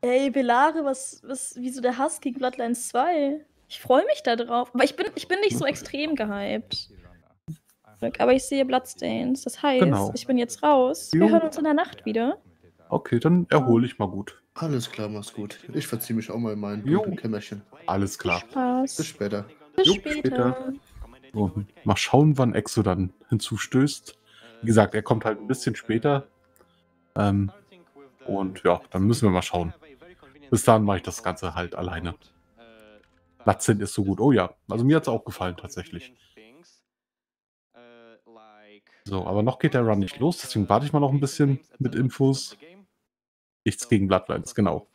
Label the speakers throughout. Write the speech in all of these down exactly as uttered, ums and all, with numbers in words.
Speaker 1: Ey, Bellare, was, was, wieso der Hass gegen Bloodlines zwei? Ich freue mich da drauf. Aber ich bin, ich bin nicht so extrem gehypt. Aber ich sehe Bloodstains. Das heißt,
Speaker 2: Genau.
Speaker 1: ich bin jetzt raus. Wir
Speaker 2: Jo.
Speaker 1: hören uns in der Nacht wieder.
Speaker 2: Okay, dann erhole ich mal gut.
Speaker 3: Alles klar, mach's gut. Ich verziehe mich auch mal in mein
Speaker 2: Jo.
Speaker 3: dunkles Kämmerchen.
Speaker 2: Alles klar.
Speaker 1: Spaß.
Speaker 3: Bis später.
Speaker 1: Bis
Speaker 2: Jo,
Speaker 1: später.
Speaker 2: später. So, mal schauen, wann Exo dann hinzustößt. Wie gesagt, er kommt halt ein bisschen später. Ähm, und ja, dann müssen wir mal schauen. Bis dahin mache ich das Ganze halt alleine. Latzin ist so gut. Oh ja, also mir hat es auch gefallen tatsächlich. So, aber noch geht der Run nicht los, deswegen warte ich mal noch ein bisschen mit Infos. Nichts gegen Bloodlines, genau.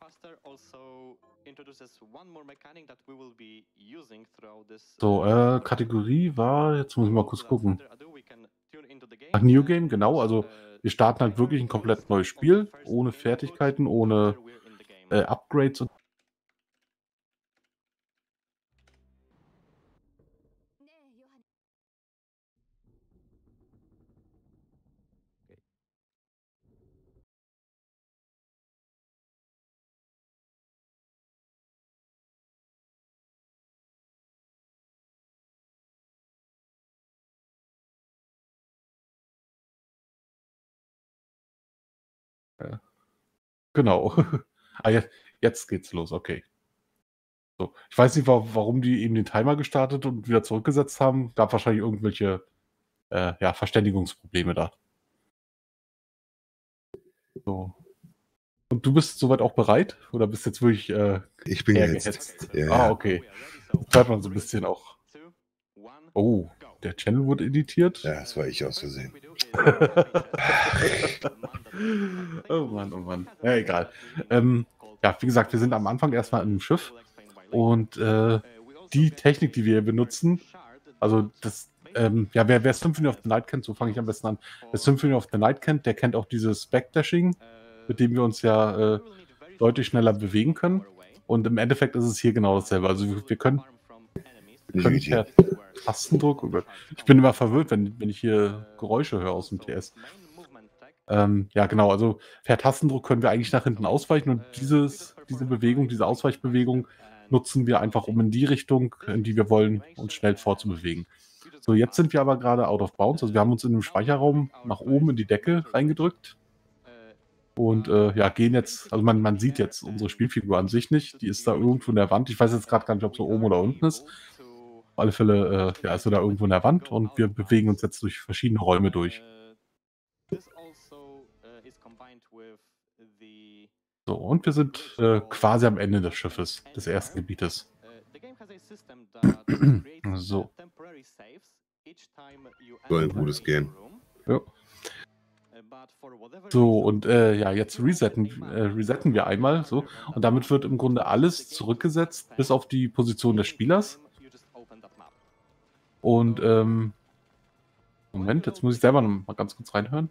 Speaker 2: So, äh, Kategorie war, jetzt muss ich mal kurz gucken. Ach, New Game, genau, also wir starten halt wirklich ein komplett neues Spiel, ohne Fertigkeiten, ohne äh, Upgrades und äh, genau. Ah, jetzt, jetzt geht's los, okay. So, ich weiß nicht, wa warum die eben den Timer gestartet und wieder zurückgesetzt haben. Gab wahrscheinlich irgendwelche äh, ja, Verständigungsprobleme da. So. Und du bist soweit auch bereit? Oder bist jetzt wirklich äh,
Speaker 4: Ich bin
Speaker 2: eher
Speaker 4: gehetzt.
Speaker 2: gehetzt?
Speaker 4: Ja,
Speaker 2: Ah,
Speaker 4: ja.
Speaker 2: okay. Das hört man so ein bisschen auch. Oh, der Channel wurde editiert.
Speaker 4: Ja, das war ich aus Versehen.
Speaker 2: Oh Mann, oh Mann. Ja, egal. Ähm, ja, wie gesagt, wir sind am Anfang erstmal in einem Schiff. Und äh, die Technik, die wir hier benutzen, also das, ähm, ja, wer, wer Symphony of the Night kennt, so fange ich am besten an. Wer Symphony of the Night kennt, der kennt auch dieses Backdashing, mit dem wir uns ja äh, deutlich schneller bewegen können. Und im Endeffekt ist es hier genau dasselbe. Also wir, wir können, wir können per Tastendruck, oh Gott, ich bin immer verwirrt, wenn, wenn ich hier Geräusche höre aus dem T S. Ähm, ja, genau, also per Tastendruck können wir eigentlich nach hinten ausweichen und dieses, diese Bewegung, diese Ausweichbewegung nutzen wir einfach, um in die Richtung, in die wir wollen, uns schnell vorzubewegen. So, jetzt sind wir aber gerade out of bounds, also wir haben uns in dem Speicherraum nach oben in die Decke reingedrückt und äh, ja, gehen jetzt, also man, man sieht jetzt unsere Spielfigur an sich nicht, die ist da irgendwo in der Wand, ich weiß jetzt gerade gar nicht, ob sie oben oder unten ist. Auf alle Fälle, äh, ja, ist sie da irgendwo in der Wand und wir bewegen uns jetzt durch verschiedene Räume durch. So, und wir sind äh, quasi am Ende des Schiffes, des ersten Gebietes. So.
Speaker 4: Soll ein gutes gehen.
Speaker 2: Ja. So, und äh, ja, jetzt resetten, äh, resetten wir einmal. So, und damit wird im Grunde alles zurückgesetzt, bis auf die Position des Spielers. Und, ähm, Moment, jetzt muss ich selber noch mal ganz kurz reinhören.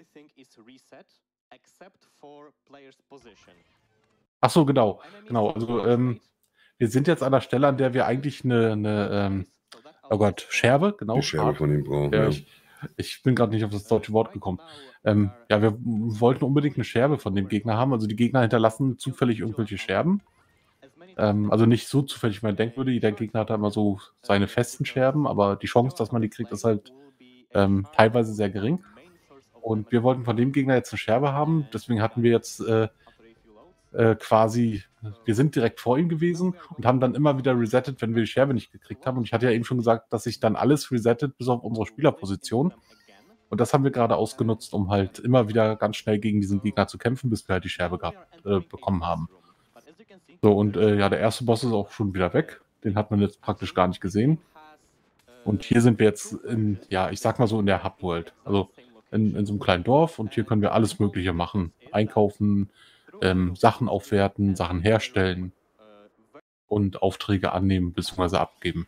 Speaker 2: Ach so, genau, genau. Also, ähm, wir sind jetzt an der Stelle, an der wir eigentlich eine, eine ähm, oh Gott, Scherbe, genau.
Speaker 4: Die Scherbe von ihm brauchen,
Speaker 2: ja.
Speaker 4: ja.
Speaker 2: Ich, ich bin gerade nicht auf das deutsche Wort gekommen. Ähm, ja, wir wollten unbedingt eine Scherbe von dem Gegner haben. Also die Gegner hinterlassen zufällig irgendwelche Scherben. Ähm, also nicht so zufällig, wie man denken würde. Jeder Gegner hat da immer so seine festen Scherben, aber die Chance, dass man die kriegt, ist halt ähm, teilweise sehr gering. Und wir wollten von dem Gegner jetzt eine Scherbe haben. Deswegen hatten wir jetzt äh, äh, quasi, wir sind direkt vor ihm gewesen und haben dann immer wieder resettet, wenn wir die Scherbe nicht gekriegt haben. Und ich hatte ja eben schon gesagt, dass sich dann alles resettet, bis auf unsere Spielerposition. Und das haben wir gerade ausgenutzt, um halt immer wieder ganz schnell gegen diesen Gegner zu kämpfen, bis wir halt die Scherbe gehabt, äh, bekommen haben. So, und äh, ja, der erste Boss ist auch schon wieder weg. Den hat man jetzt praktisch gar nicht gesehen. Und hier sind wir jetzt in, ja, ich sag mal so in der Hub-World. Also in, in so einem kleinen Dorf und hier können wir alles Mögliche machen. Einkaufen, ähm, Sachen aufwerten, Sachen herstellen und Aufträge annehmen bzw. abgeben.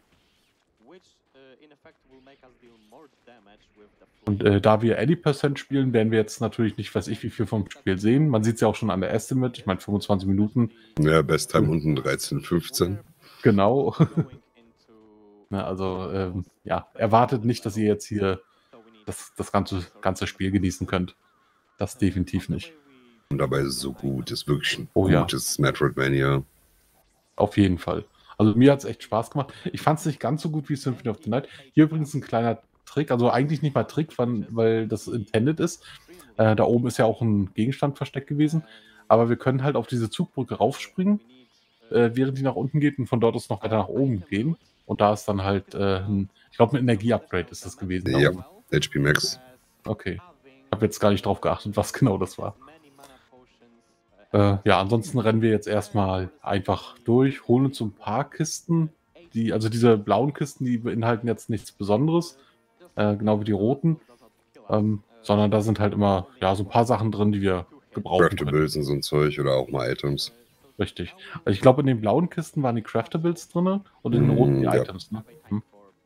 Speaker 2: Und äh, da wir eighty Prozent spielen, werden wir jetzt natürlich nicht, weiß ich, wie viel vom Spiel sehen. Man sieht es ja auch schon an der Estimate. Ich meine, fünfundzwanzig Minuten.
Speaker 4: Ja, Best Time unten dreizehn, fünfzehn.
Speaker 2: Genau. Na, also, ähm, ja, erwartet nicht, dass ihr jetzt hier das, das ganze, ganze Spiel genießen könnt. Das definitiv nicht.
Speaker 4: Und dabei ist es so gut. Ist wirklich ein
Speaker 2: Oh ja.
Speaker 4: gutes Metroidvania.
Speaker 2: Auf jeden Fall. Also mir hat es echt Spaß gemacht. Ich fand es nicht ganz so gut wie Symphony of the Night. Hier übrigens ein kleiner Trick, also eigentlich nicht mal Trick, weil, weil das intended ist. Äh, da oben ist ja auch ein Gegenstand versteckt gewesen. Aber wir können halt auf diese Zugbrücke raufspringen, äh, während die nach unten geht und von dort aus noch weiter nach oben gehen. Und da ist dann halt, äh, ein, ich glaube, ein Energie-Upgrade ist das gewesen. Da
Speaker 4: Ja,
Speaker 2: oben.
Speaker 4: H P Max.
Speaker 2: Okay. Ich habe jetzt gar nicht drauf geachtet, was genau das war. Äh, ja, ansonsten rennen wir jetzt erstmal einfach durch, holen uns so ein paar Kisten. Die, also diese blauen Kisten, die beinhalten jetzt nichts Besonderes, äh, genau wie die roten. Ähm, sondern da sind halt immer ja, so ein paar Sachen drin, die wir gebrauchen können.
Speaker 4: Craftables und so ein Zeug oder auch mal Items.
Speaker 2: Richtig. Also ich glaube, in den blauen Kisten waren die Craftables drin und in den
Speaker 4: Mm,
Speaker 2: roten die
Speaker 4: ja.
Speaker 2: Items. Ne? Hm.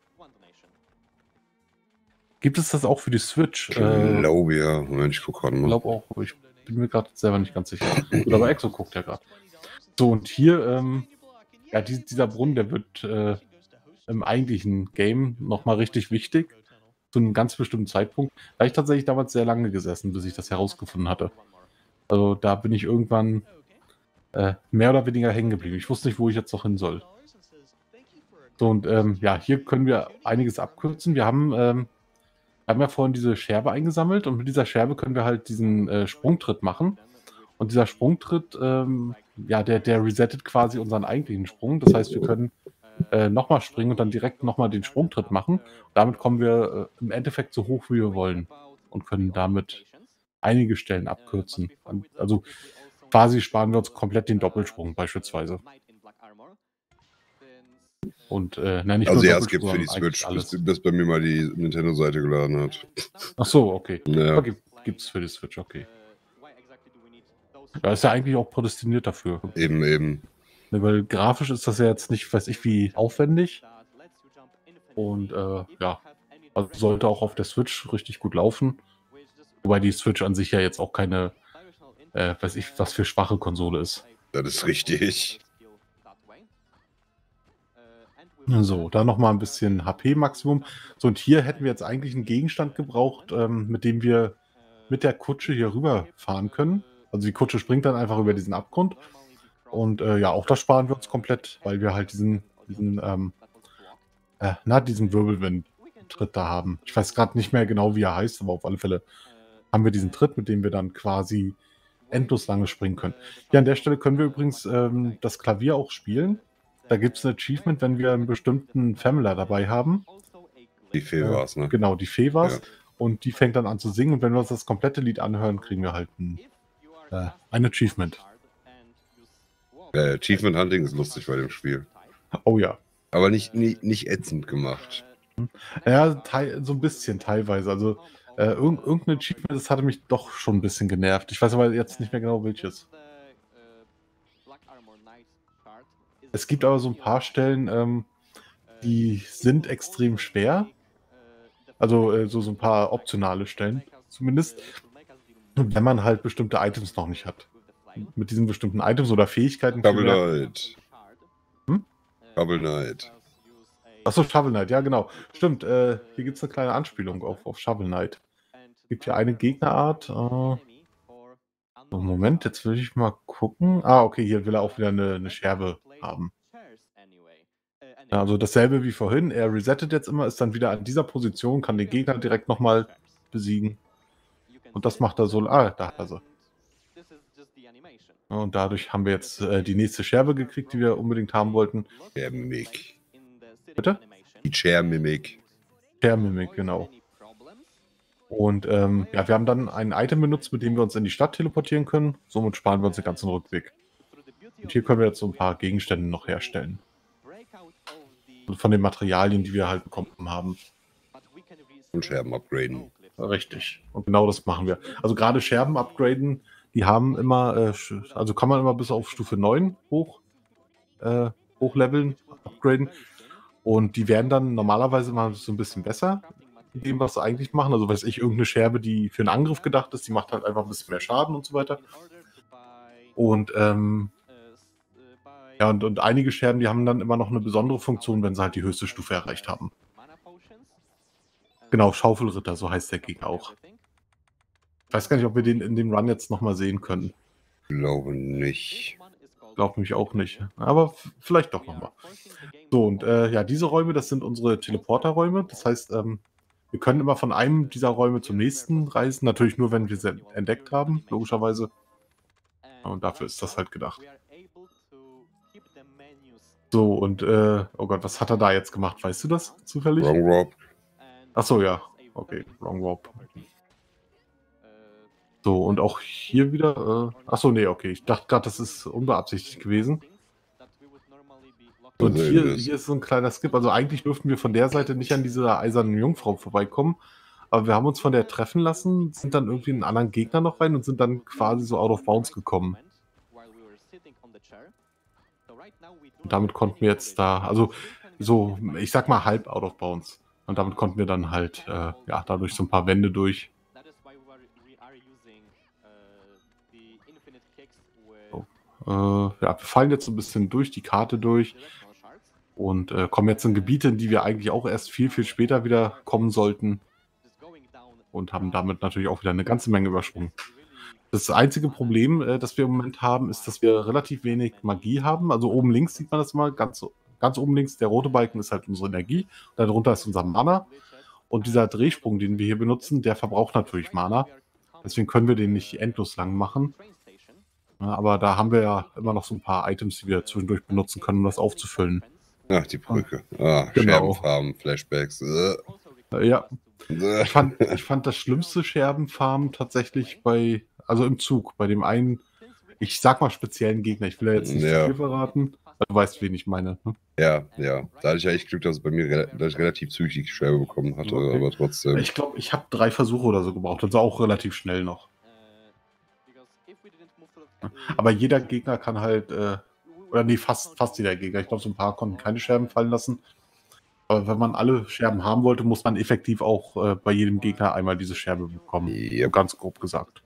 Speaker 2: Gibt es das auch für die Switch?
Speaker 4: Ich
Speaker 2: Äh,
Speaker 4: glaube ja. Moment, ich gucke gerade
Speaker 2: Ich
Speaker 4: mal.
Speaker 2: glaube auch, aber ich bin mir gerade selber nicht ganz sicher. Gut, aber Exo guckt ja gerade. So, und hier, ähm, ja, die, dieser Brunnen, der wird äh, im eigentlichen Game nochmal richtig wichtig. Zu einem ganz bestimmten Zeitpunkt. Da habe ich tatsächlich damals sehr lange gesessen, bis ich das herausgefunden hatte. Also da bin ich irgendwann äh, mehr oder weniger hängen geblieben. Ich wusste nicht, wo ich jetzt noch hin soll. So, und ähm, ja, hier können wir einiges abkürzen. Wir haben, ähm, haben ja vorhin diese Scherbe eingesammelt und mit dieser Scherbe können wir halt diesen äh, Sprungtritt machen. Und dieser Sprungtritt, ähm, ja, der, der resettet quasi unseren eigentlichen Sprung. Das heißt, wir können äh, nochmal springen und dann direkt nochmal den Sprungtritt machen. Und damit kommen wir äh, im Endeffekt so hoch, wie wir wollen. Und können damit einige Stellen abkürzen. Und, also quasi sparen wir uns komplett den Doppelsprung beispielsweise. Und äh, nein, nicht
Speaker 4: Also
Speaker 2: nur
Speaker 4: ja, es gibt
Speaker 2: Doppelsprung,
Speaker 4: für die
Speaker 2: sondern eigentlich
Speaker 4: Switch,
Speaker 2: alles.
Speaker 4: bis, bis bei mir mal die Nintendo-Seite geladen hat.
Speaker 2: Ach so, okay.
Speaker 4: Ja.
Speaker 2: Aber gibt, gibt's für die Switch, okay. Ja, ist ja eigentlich auch prädestiniert dafür.
Speaker 4: Eben, eben.
Speaker 2: Ne, weil grafisch ist das ja jetzt nicht, weiß ich, wie aufwendig. Und äh, ja, also sollte auch auf der Switch richtig gut laufen. Wobei die Switch an sich ja jetzt auch keine, äh, weiß ich, was für schwache Konsole ist.
Speaker 4: Das ist richtig.
Speaker 2: So, da nochmal ein bisschen H P-Maximum. So, und hier hätten wir jetzt eigentlich einen Gegenstand gebraucht, ähm, mit dem wir mit der Kutsche hier rüberfahren können. Also die Kutsche springt dann einfach über diesen Abgrund. Und äh, ja, auch das sparen wir uns komplett, weil wir halt diesen, diesen, ähm, äh, na, diesen Wirbelwind-Tritt da haben. Ich weiß gerade nicht mehr genau, wie er heißt, aber auf alle Fälle haben wir diesen Tritt, mit dem wir dann quasi endlos lange springen können. Ja, an der Stelle können wir übrigens ähm, das Klavier auch spielen. Da gibt es ein Achievement, wenn wir einen bestimmten Famila dabei haben.
Speaker 4: Die Fee
Speaker 2: Äh,
Speaker 4: war's, ne?
Speaker 2: Genau, die Fee war's.
Speaker 4: Ja.
Speaker 2: Und die fängt dann an zu singen. Und wenn wir uns das komplette Lied anhören, kriegen wir halt ein, äh, ein Achievement.
Speaker 4: Äh, Achievement Hunting ist lustig bei dem Spiel.
Speaker 2: Oh ja.
Speaker 4: Aber nicht, nicht, nicht ätzend gemacht.
Speaker 2: Ja, teil, so ein bisschen teilweise. Also äh, irg irgendein Achievement, das hatte mich doch schon ein bisschen genervt. Ich weiß aber jetzt nicht mehr genau welches. Es gibt aber so ein paar Stellen, ähm, die sind extrem schwer. Also äh, so, so ein paar optionale Stellen zumindest. Und wenn man halt bestimmte Items noch nicht hat. Mit diesen bestimmten Items oder Fähigkeiten.
Speaker 4: Shovel
Speaker 2: vielmehr-
Speaker 4: Knight.
Speaker 2: Hm?
Speaker 4: Shovel Knight.
Speaker 2: Achso, Shovel Knight, ja genau. Stimmt, äh, hier gibt es eine kleine Anspielung auf, auf Shovel Knight. Es gibt hier eine Gegnerart. Äh, so, Moment, jetzt will ich mal gucken. Ah, okay, hier will er auch wieder eine, eine Scherbe haben. Ja, also dasselbe wie vorhin. Er resettet jetzt immer, ist dann wieder an dieser Position, kann den Gegner direkt nochmal besiegen. Und das macht er so. Ah, da hat er sie. Und dadurch haben wir jetzt äh, die nächste Scherbe gekriegt, die wir unbedingt haben wollten.
Speaker 4: Der Mimic.
Speaker 2: Bitte?
Speaker 4: Die Chair Mimic.
Speaker 2: Schermimik, genau. Und ähm, ja, wir haben dann ein Item benutzt, mit dem wir uns in die Stadt teleportieren können. Somit sparen wir uns den ganzen Rückweg. Und hier können wir jetzt so ein paar Gegenstände noch herstellen. Von den Materialien, die wir halt bekommen haben.
Speaker 4: Und Scherben upgraden.
Speaker 2: Richtig. Und genau das machen wir. Also gerade Scherben upgraden, die haben immer, äh, sch- also kann man immer bis auf Stufe neun hoch, äh, hochleveln, upgraden. Und die werden dann normalerweise mal so ein bisschen besser in dem, was sie eigentlich machen. Also weiß ich, irgendeine Scherbe, die für einen Angriff gedacht ist, die macht halt einfach ein bisschen mehr Schaden und so weiter. Und ähm, ja, und, und einige Scherben, die haben dann immer noch eine besondere Funktion, wenn sie halt die höchste Stufe erreicht haben. Genau, Schaufelritter, so heißt der Gegner auch. Ich weiß gar nicht, ob wir den in dem Run jetzt nochmal sehen können.
Speaker 4: Glaube nicht.
Speaker 2: Glaube mich auch nicht. Aber vielleicht doch nochmal. So, und äh, ja, diese Räume, das sind unsere Teleporterräume. Das heißt, ähm, wir können immer von einem dieser Räume zum nächsten reisen. Natürlich nur, wenn wir sie entdeckt haben, logischerweise. Und dafür ist das halt gedacht. So, und äh, oh Gott, was hat er da jetzt gemacht? Weißt du das zufällig?
Speaker 4: Wrong Rob.
Speaker 2: Achso, ja. Okay, Wrong Rob. So, und auch hier wieder. Äh, achso, nee, okay. Ich dachte gerade, das ist unbeabsichtigt gewesen. Und hier, hier ist so ein kleiner Skip. Also eigentlich dürften wir von der Seite nicht an dieser eisernen Jungfrau vorbeikommen. Aber wir haben uns von der treffen lassen, sind dann irgendwie in einen anderen Gegner noch rein und sind dann quasi so out of bounds gekommen. Und damit konnten wir jetzt da, also so, ich sag mal halb out of bounds. Und damit konnten wir dann halt, äh, ja, dadurch so ein paar Wände durch. So, äh, ja, wir fallen jetzt so ein bisschen durch die Karte durch und äh, kommen jetzt in Gebiete, in die wir eigentlich auch erst viel, viel später wieder kommen sollten. Und haben damit natürlich auch wieder eine ganze Menge übersprungen. Das einzige Problem, äh, das wir im Moment haben, ist, dass wir relativ wenig Magie haben. Also oben links sieht man das mal, ganz, ganz oben links, der rote Balken ist halt unsere Energie. Darunter ist unser Mana. Und dieser Drehsprung, den wir hier benutzen, der verbraucht natürlich Mana. Deswegen können wir den nicht endlos lang machen. Ja, aber da haben wir ja immer noch so ein paar Items, die wir zwischendurch benutzen können, um das aufzufüllen.
Speaker 4: Ach, die Brücke. Ah,
Speaker 2: Genau.
Speaker 4: Scherbenfarben, Flashbacks. Äh.
Speaker 2: Äh, ja. Ich fand, ich fand das schlimmste Scherbenfarmen tatsächlich bei, also im Zug, bei dem einen, ich sag mal speziellen Gegner. Ich will ja jetzt nicht
Speaker 4: Ja.
Speaker 2: zu viel verraten. Du weißt, wen ich meine. Ne?
Speaker 4: Ja, ja. Da hatte ich ja echt Glück, dass es bei mir re dass ich relativ zügig die Scherbe bekommen hatte,
Speaker 2: Okay.
Speaker 4: aber trotzdem.
Speaker 2: Ich glaube, ich habe drei Versuche oder so gebraucht. Also auch relativ schnell noch. Aber jeder Gegner kann halt, äh, oder nee, fast, fast jeder Gegner. Ich glaube, so ein paar konnten keine Scherben fallen lassen. Aber wenn man alle Scherben haben wollte, muss man effektiv auch äh, bei jedem Gegner einmal diese Scherbe bekommen.
Speaker 4: Yep.
Speaker 2: So ganz grob gesagt.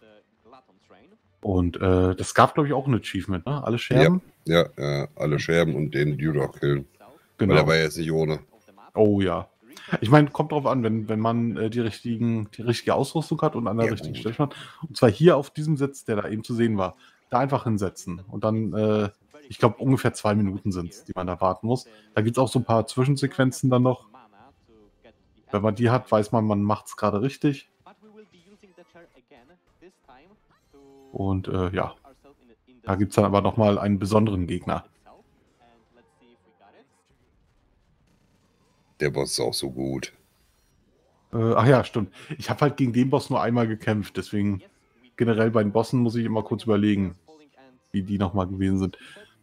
Speaker 2: Und äh, das gab, glaube ich, auch ein Achievement, ne? Alle Scherben?
Speaker 4: Ja, ja, alle Scherben und den Dude killen.
Speaker 2: Genau.
Speaker 4: Weil der war jetzt nicht ohne.
Speaker 2: Oh ja. Ich meine, kommt drauf an, wenn, wenn man äh, die, richtigen, die richtige Ausrüstung hat und an der
Speaker 4: Ja,
Speaker 2: richtigen
Speaker 4: gut.
Speaker 2: Stelle macht. Und zwar hier auf diesem Sitz, der da eben zu sehen war. Da einfach hinsetzen. Und dann, äh, ich glaube, ungefähr zwei Minuten sind es, die man da warten muss. Da gibt es auch so ein paar Zwischensequenzen dann noch. Wenn man die hat, weiß man, man macht es gerade richtig. Und äh, ja, da gibt es dann aber nochmal einen besonderen Gegner.
Speaker 4: Der Boss ist auch so gut.
Speaker 2: Äh, ach ja, stimmt. Ich habe halt gegen den Boss nur einmal gekämpft, deswegen generell bei den Bossen muss ich immer kurz überlegen, wie die nochmal gewesen sind.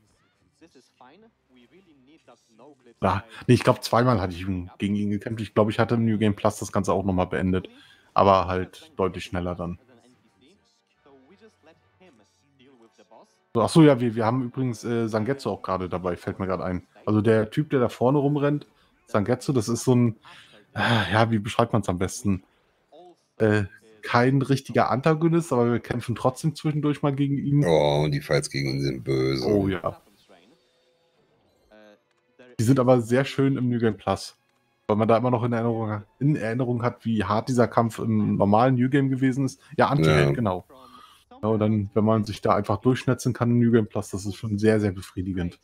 Speaker 2: Ja, nee, ich glaube zweimal hatte ich gegen ihn gekämpft. Ich glaube, ich hatte im New Game Plus das Ganze auch nochmal beendet. Aber halt deutlich schneller dann. So, achso, ja, wir, wir haben übrigens äh, Zangetsu auch gerade dabei, fällt mir gerade ein. Also der Typ, der da vorne rumrennt, Zangetsu, das ist so ein, äh, ja, wie beschreibt man es am besten? Äh, kein richtiger Antagonist, aber wir kämpfen trotzdem zwischendurch mal gegen ihn.
Speaker 4: Oh, und die Fights gegen ihn sind böse.
Speaker 2: Oh ja. Die sind aber sehr schön im New Game Plus. Weil man da immer noch in Erinnerung, in Erinnerung hat, wie hart dieser Kampf im normalen New Game gewesen ist. Ja, Anti-Held,
Speaker 4: Ja.
Speaker 2: genau. Ja, und dann, wenn man sich da einfach durchschnetzen kann im New Game Plus, das ist schon sehr, sehr befriedigend.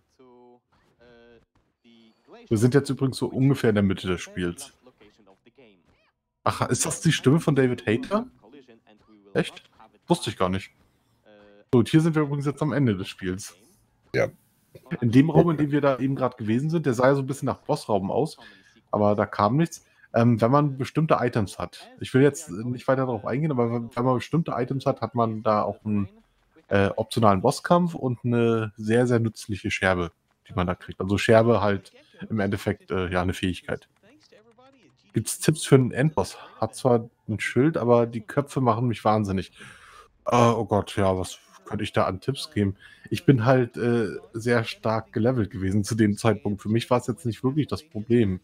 Speaker 2: Wir sind jetzt übrigens so ungefähr in der Mitte des Spiels. Ach, ist das die Stimme von David Hayter? Echt? Wusste ich gar nicht. So, und hier sind wir übrigens jetzt am Ende des Spiels.
Speaker 4: Ja.
Speaker 2: In dem Raum, in dem wir da eben gerade gewesen sind, der sah ja so ein bisschen nach Bossraum aus, aber da kam nichts. Ähm, wenn man bestimmte Items hat, ich will jetzt nicht weiter darauf eingehen, aber wenn, wenn man bestimmte Items hat, hat man da auch einen äh, optionalen Bosskampf und eine sehr, sehr nützliche Scherbe, die man da kriegt. Also Scherbe halt im Endeffekt äh, ja eine Fähigkeit. Gibt es Tipps für einen Endboss? Hat zwar ein Schild, aber die Köpfe machen mich wahnsinnig. Äh, oh Gott, ja, was könnte ich da an Tipps geben? Ich bin halt äh, sehr stark gelevelt gewesen zu dem Zeitpunkt. Für mich war es jetzt nicht wirklich das Problem.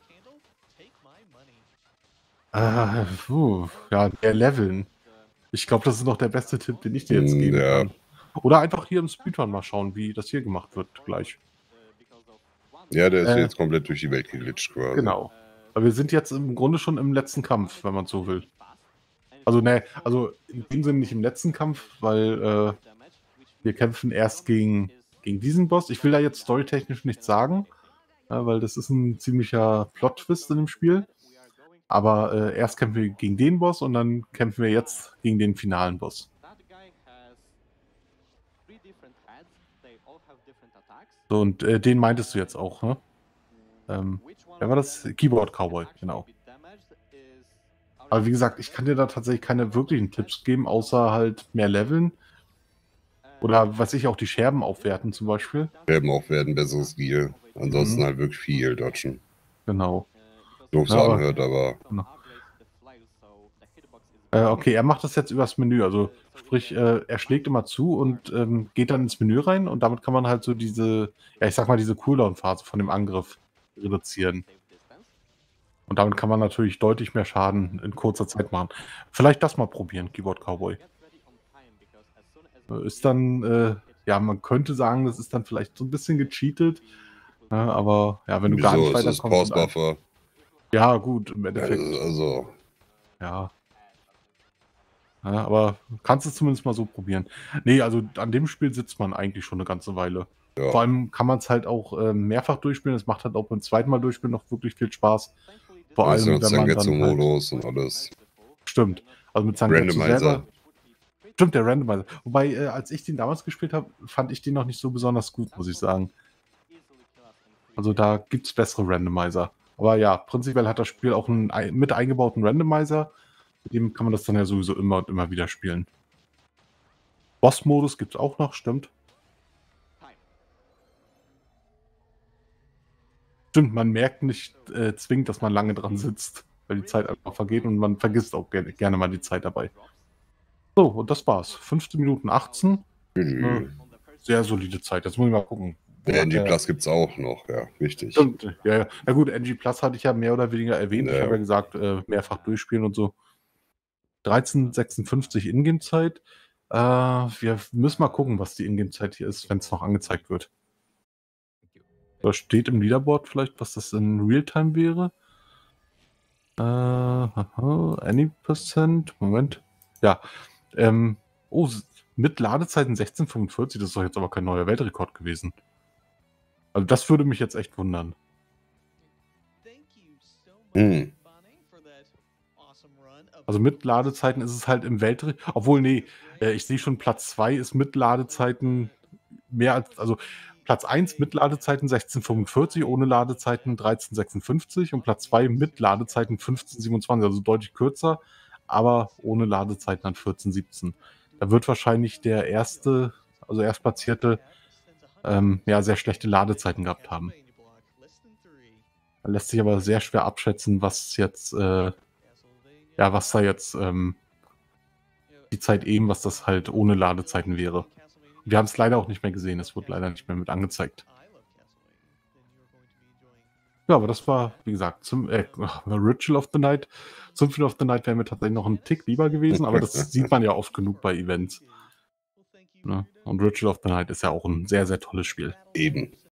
Speaker 2: Äh, puh, ja, der Leveln. Ich glaube, das ist noch der beste Tipp, den ich dir jetzt geben
Speaker 4: Ja.
Speaker 2: kann. Oder einfach hier im Speedrun mal schauen, wie das hier gemacht wird gleich.
Speaker 4: Ja, der ist
Speaker 2: Äh,
Speaker 4: jetzt komplett durch die Welt geglitscht quasi.
Speaker 2: Genau. Aber wir sind jetzt im Grunde schon im letzten Kampf, wenn man so will. Also, ne, also in dem Sinne nicht im letzten Kampf, weil äh, wir kämpfen erst gegen, gegen diesen Boss. Ich will da jetzt storytechnisch nichts sagen, ja, weil das ist ein ziemlicher Plot-Twist in dem Spiel. Aber äh, erst kämpfen wir gegen den Boss und dann kämpfen wir jetzt gegen den finalen Boss. So, und äh, den meintest du jetzt auch, ne? Ähm, wer war das? Keyboard Cowboy, genau. Aber wie gesagt, ich kann dir da tatsächlich keine wirklichen Tipps geben, außer halt mehr Leveln. Oder was ich auch die Scherben aufwerten zum Beispiel.
Speaker 4: Scherben aufwerten, besseres Gear. Ansonsten
Speaker 2: Mhm.
Speaker 4: halt wirklich viel dodgen.
Speaker 2: Genau.
Speaker 4: Doof so
Speaker 2: Ja, aber-
Speaker 4: anhört, aber
Speaker 2: Genau. Äh, okay, er macht das jetzt übers Menü. Also sprich, äh, er schlägt immer zu und ähm, geht dann ins Menü rein und damit kann man halt so diese, ja ich sag mal, diese Cooldown-Phase von dem Angriff reduzieren. Und damit kann man natürlich deutlich mehr Schaden in kurzer Zeit machen. Vielleicht das mal probieren, Keyboard Cowboy. Äh, Ist dann, äh, ja, man könnte sagen, das ist dann vielleicht so ein bisschen gecheatet. Ja, aber ja, wenn du gar nicht
Speaker 4: wieso ist es
Speaker 2: weiterkommst. und ein-
Speaker 4: Pause-Buffer?
Speaker 2: Ja, gut, im Endeffekt.
Speaker 4: Also, also
Speaker 2: Ja. Ja, aber kannst es zumindest mal so probieren. Nee, also an dem Spiel sitzt man eigentlich schon eine ganze Weile.
Speaker 4: ja.
Speaker 2: Vor allem kann man es halt auch ähm, mehrfach durchspielen. Es macht halt auch beim zweiten Mal durchspielen noch wirklich viel Spaß. Vor
Speaker 4: Da ist ja
Speaker 2: allem,
Speaker 4: noch
Speaker 2: wenn man dann halt,
Speaker 4: Zangetsu-Modus und alles.
Speaker 2: stimmt. Also mit Zangetsu
Speaker 4: Randomizer.
Speaker 2: selber. Stimmt, der Randomizer. Wobei, äh, als ich den damals gespielt habe, fand ich den noch nicht so besonders gut, muss ich sagen. Also da gibt es bessere Randomizer. Aber ja, prinzipiell hat das Spiel auch einen ein- mit eingebauten Randomizer. Mit dem kann man das dann ja sowieso immer und immer wieder spielen. Boss-Modus gibt es auch noch, stimmt. Stimmt, man merkt nicht äh, zwingend, dass man lange dran sitzt, weil die Zeit einfach vergeht und man vergisst auch gerne, gerne mal die Zeit dabei. So, und das war's. fünfzehn Minuten achtzehn. Äh, sehr solide Zeit. Jetzt muss ich mal gucken. wo
Speaker 4: Der
Speaker 2: hat
Speaker 4: N G
Speaker 2: der-
Speaker 4: Plus gibt's auch noch, ja, richtig.
Speaker 2: Stimmt, ja, ja. Na gut, N G Plus hatte ich ja mehr oder weniger erwähnt. Ich
Speaker 4: Ja.
Speaker 2: habe ja gesagt, äh, mehrfach durchspielen und so. dreizehn sechsundfünfzig Ingame-Zeit. Äh, wir müssen mal gucken, was die Ingame-Zeit hier ist, wenn es noch angezeigt wird. Da steht im Leaderboard vielleicht, was das in Realtime wäre. Äh, haha, any percent. Moment. Ja. Ähm, oh, s- mit Ladezeiten sechzehn fünfundvierzig, das ist doch jetzt aber kein neuer Weltrekord gewesen. Also das würde mich jetzt echt wundern.
Speaker 4: Hm.
Speaker 2: Also mit Ladezeiten ist es halt im Weltrekord. Obwohl, nee, äh, ich sehe schon, Platz zwei ist mit Ladezeiten mehr als, also Platz eins mit Ladezeiten sechzehn fünfundvierzig, ohne Ladezeiten dreizehn sechsundfünfzig und Platz zwei mit Ladezeiten fünfzehn siebenundzwanzig, also deutlich kürzer, aber ohne Ladezeiten dann vierzehn siebzehn. Da wird wahrscheinlich der erste, also Erstplatzierte, ähm, ja, sehr schlechte Ladezeiten gehabt haben. Da lässt sich aber sehr schwer abschätzen, was jetzt, äh, ja, was da jetzt ähm, die Zeit eben, was das halt ohne Ladezeiten wäre. Wir haben es leider auch nicht mehr gesehen, es wurde leider nicht mehr mit angezeigt. Ja, aber das war, wie gesagt, zum äh, Ritual of the Night. Symphony of the Night wäre mir tatsächlich noch ein Tick lieber gewesen, aber das sieht man ja oft genug bei Events. Ne? Und Ritual of the Night ist ja auch ein sehr, sehr tolles Spiel.
Speaker 4: Eben.